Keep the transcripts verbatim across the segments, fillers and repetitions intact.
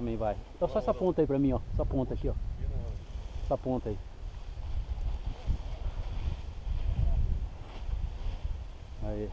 também vai. Então só essa ponta aí pra mim, ó. Essa ponta aqui, ó. Essa ponta aí. Aí.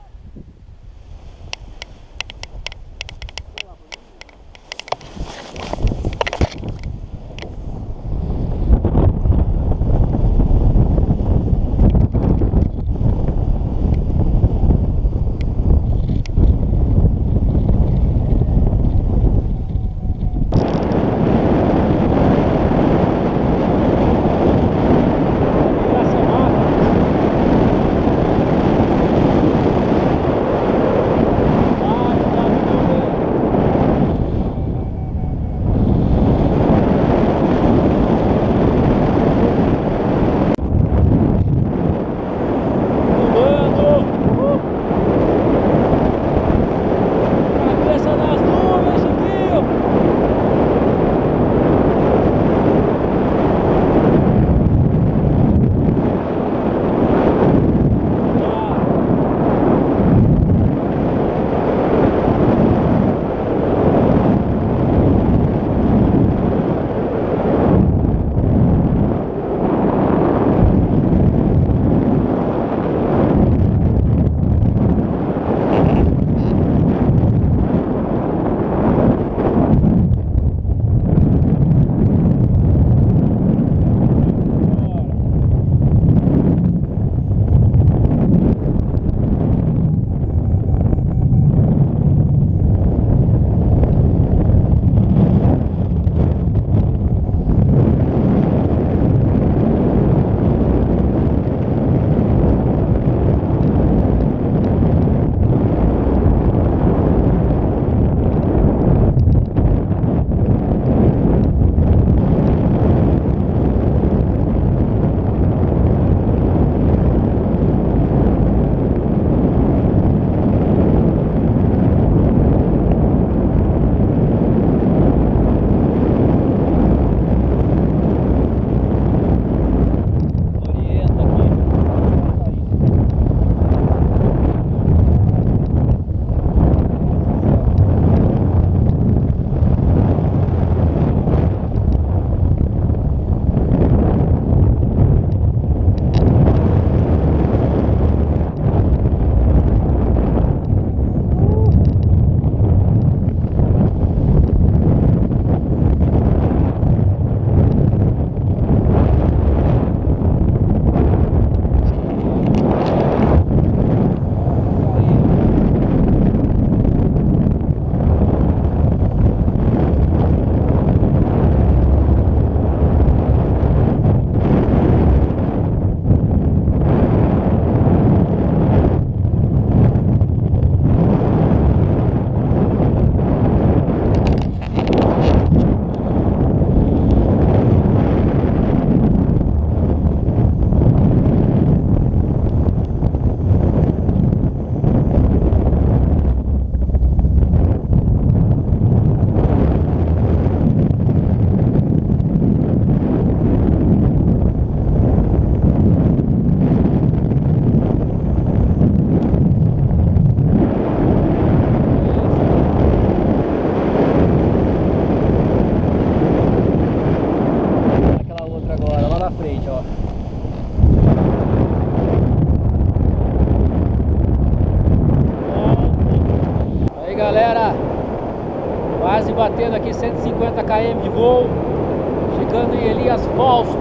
Quase batendo aqui cento e cinquenta quilômetros de voo, chegando em Elias Fausto,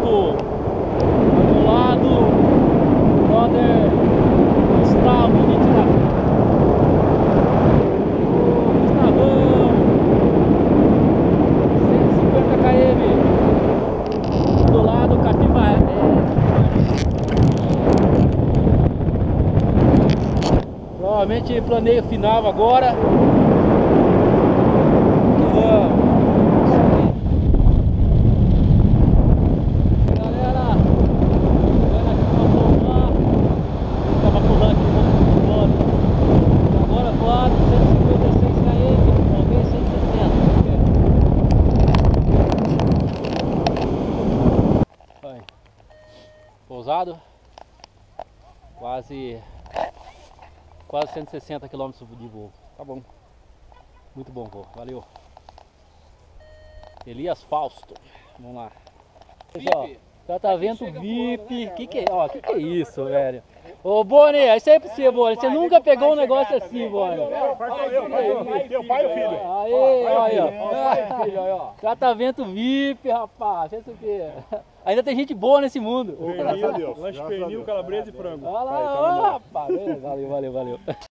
do lado, brother Gustavo de Tirapó. Gustavão, cento e cinquenta quilômetros, do lado Capivari. Provavelmente planeio final agora. Pousado, quase quase cento e sessenta quilômetros de voo. Tá bom, muito bom voo, valeu. Elias Fausto. Vamos lá. Pessoal, tratamento V I P. Que que é, ó, que que é isso, velho? Ô, Boni, isso aí é pra você, Boni. Você nunca pegou um negócio assim, Boni. Teu pai e o filho. Aí, aí, ó. Tratamento V I P, rapaz. Pensa o quê? Ainda tem gente boa nesse mundo. Graças a Deus. Lanche pernil, calabresa e frango. Olha lá, ó, rapaz. Valeu, valeu, valeu.